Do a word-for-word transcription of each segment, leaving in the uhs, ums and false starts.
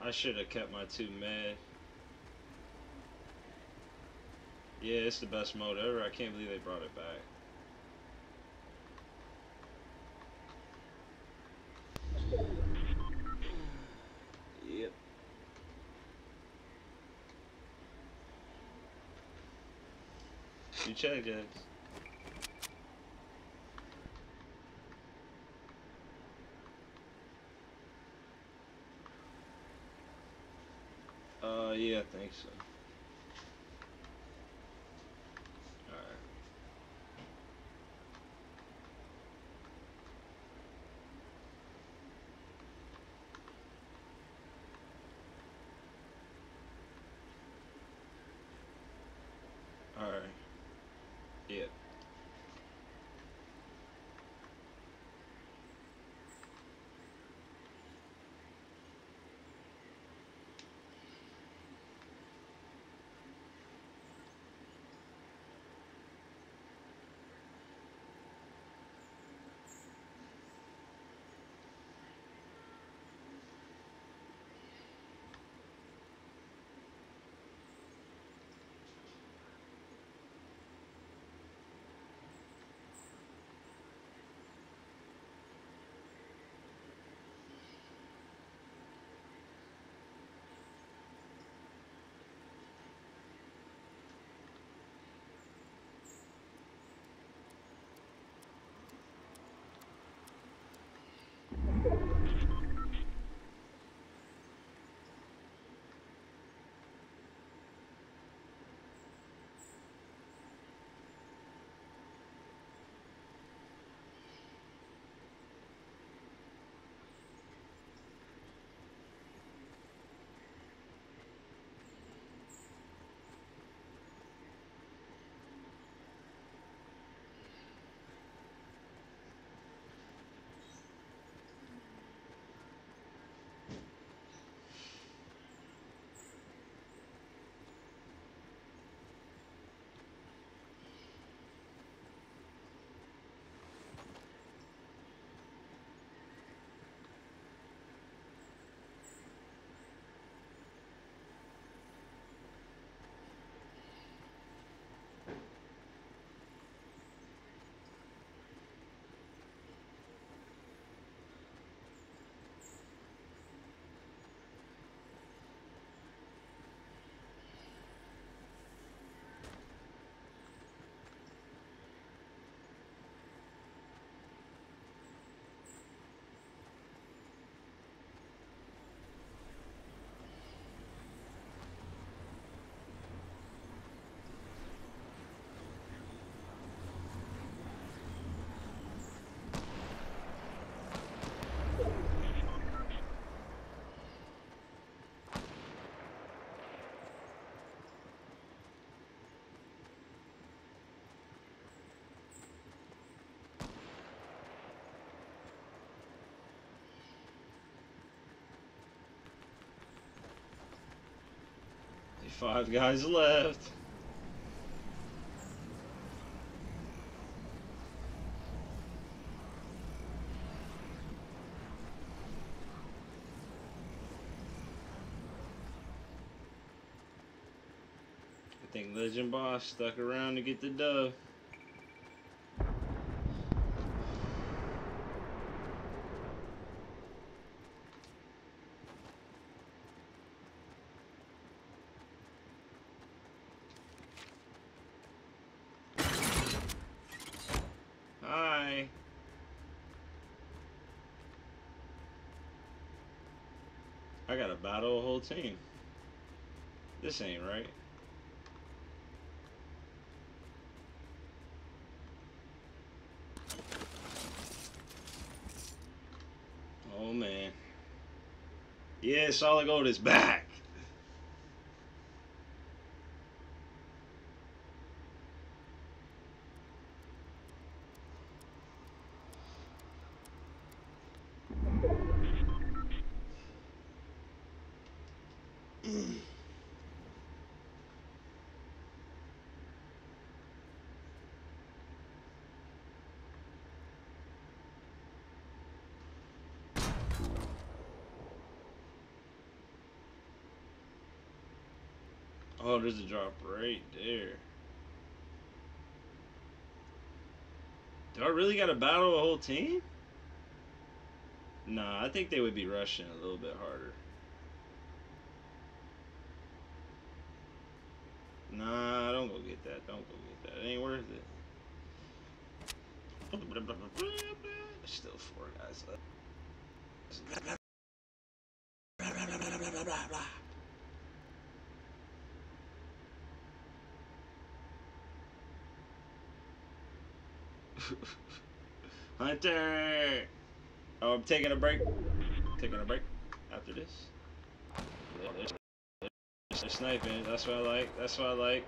I should have kept my two med. Yeah, it's the best mode ever. I can't believe they brought it back. Yep. You check, Jax. Uh, yeah, I think so. Alright. Alright. Yep. Five guys left. I think Legend Boss stuck around to get the dub. Hi. I gotta battle a whole team. This ain't right. Oh man. Yeah, Solid Gold is back. Oh, there's a drop right there. Do I really gotta battle a whole team? Nah, I think they would be rushing a little bit harder. Nah, don't go get that. Don't go get that. It ain't worth it. Still four guys left. Hunter! Oh, I'm taking a break. Taking a break after this. Yeah, they're, they're sniping. That's what I like. That's what I like.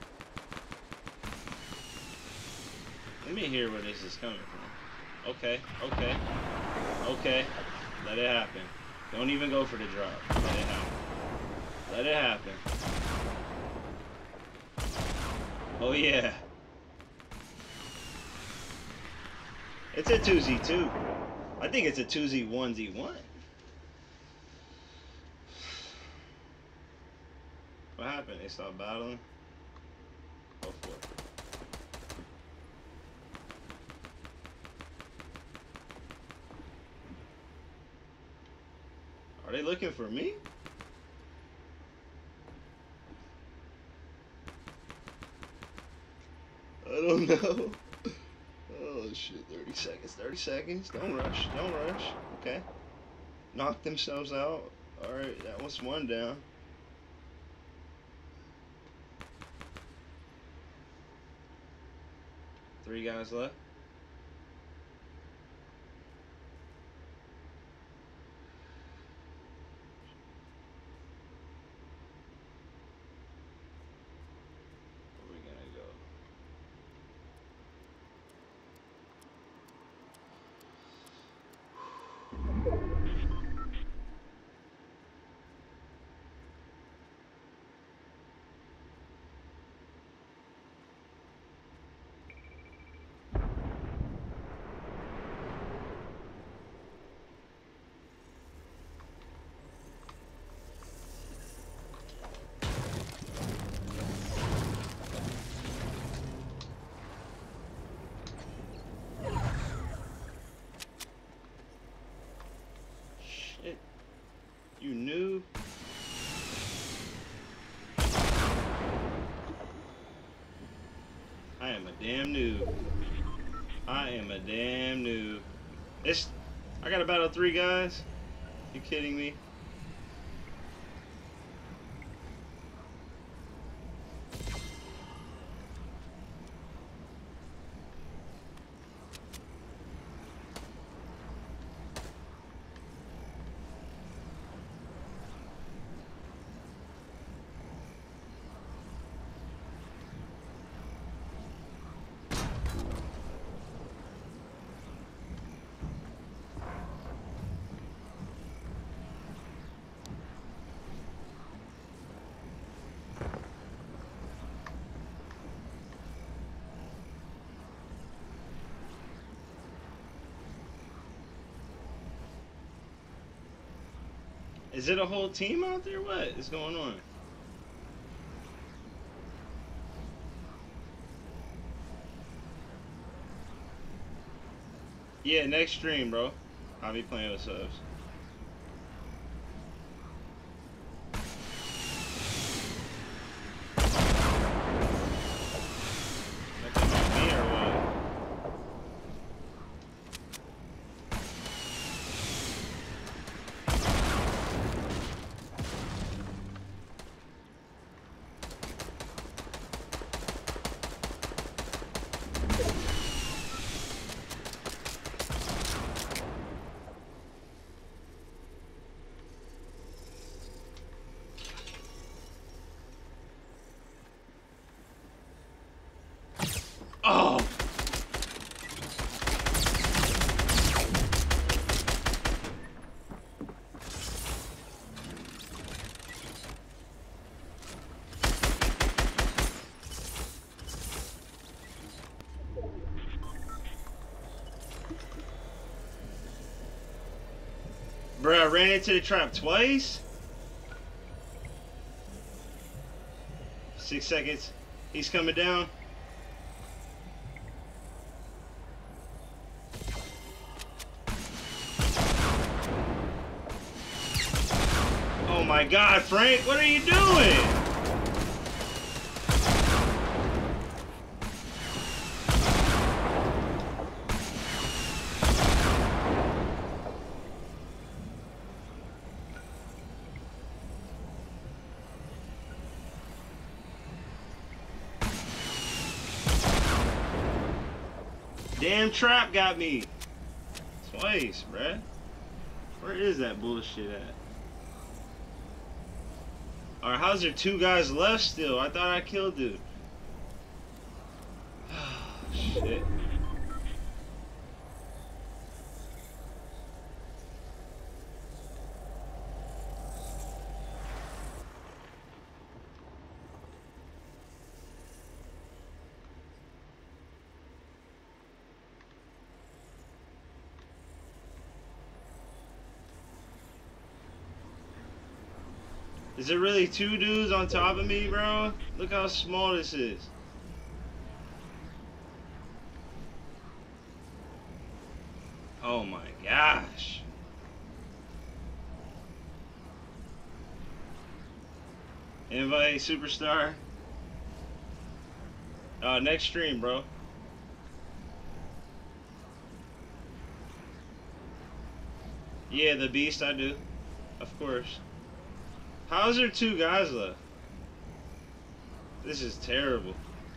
Let me hear where this is coming from. Okay, okay, okay. Let it happen. Don't even go for the drop. Let it happen. Let it happen. Oh yeah. It's a two Z two. I think it's a two Z one Z one. What happened? They stopped battling? Go for it. Are they looking for me? I don't know. Oh shit, thirty seconds, thirty seconds. Don't rush, don't rush. Okay. Knock themselves out. Alright, that was one down. Three guys left. Where we gonna go? Shit. You knew? I am a damn noob. I am a damn noob. It's, I gotta battle three guys? You kidding me? Is it a whole team out there? What is going on? Yeah, next stream, bro. I'll be playing with subs. Me or what? Oh! Bruh, I ran into the trap twice? Six seconds. He's coming down. Oh my God, Frank, what are you doing? Damn trap got me twice, bruh. Where is that bullshit at? Alright, how's there two guys left still? I thought I killed dude. Shit. Is there really two dudes on top of me, bro? Look how small this is. Oh my gosh. Invite superstar. Uh, next stream, bro. Yeah, the beast I do. Of course. How is there two guys left? This is terrible.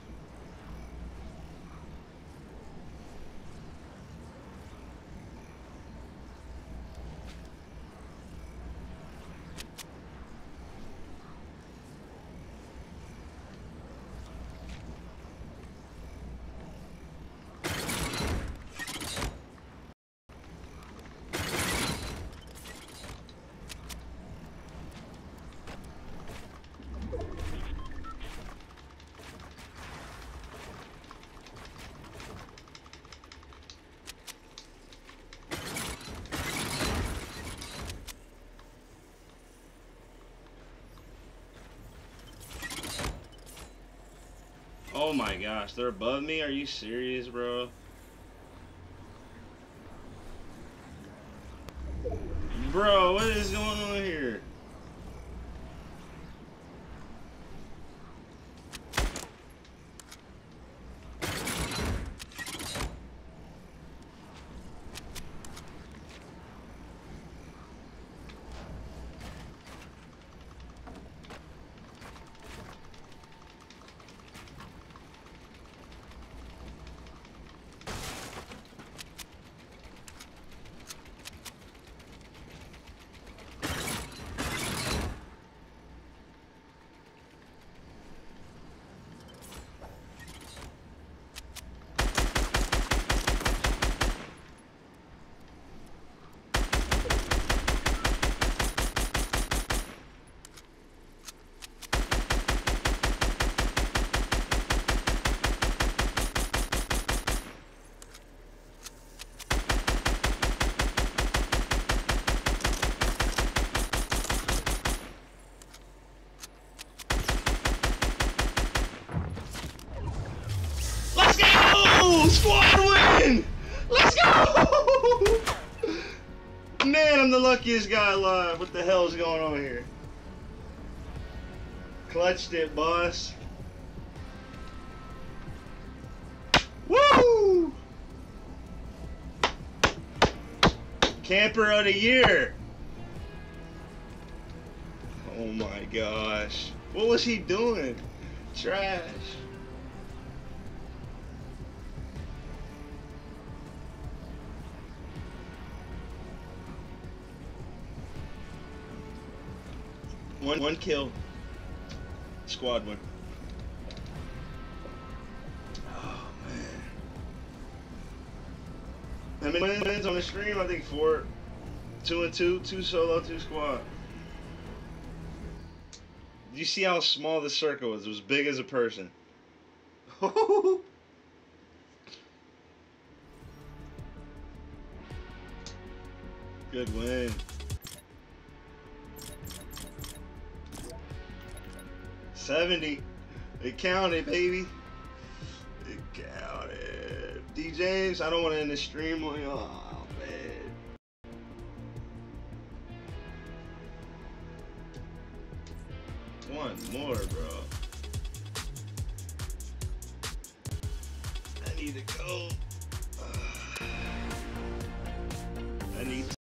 Oh my gosh, they're above me? Are you serious, bro? Bro, what is going on here? Squad win! Let's go! Man, I'm the luckiest guy alive. What the hell is going on here? Clutched it, boss. Woo! Camper of the year. Oh my gosh. What was he doing? Trash. One, one kill. Squad win. Oh, man. How many wins on the stream? I think four. Two and two. Two solo, two squad. Do you see how small the circle was? It was big as a person. Good win. seventy. It counted, baby. It counted. D James, I don't want to end the stream on you. Oh, man. One more, bro. I need to go. Uh.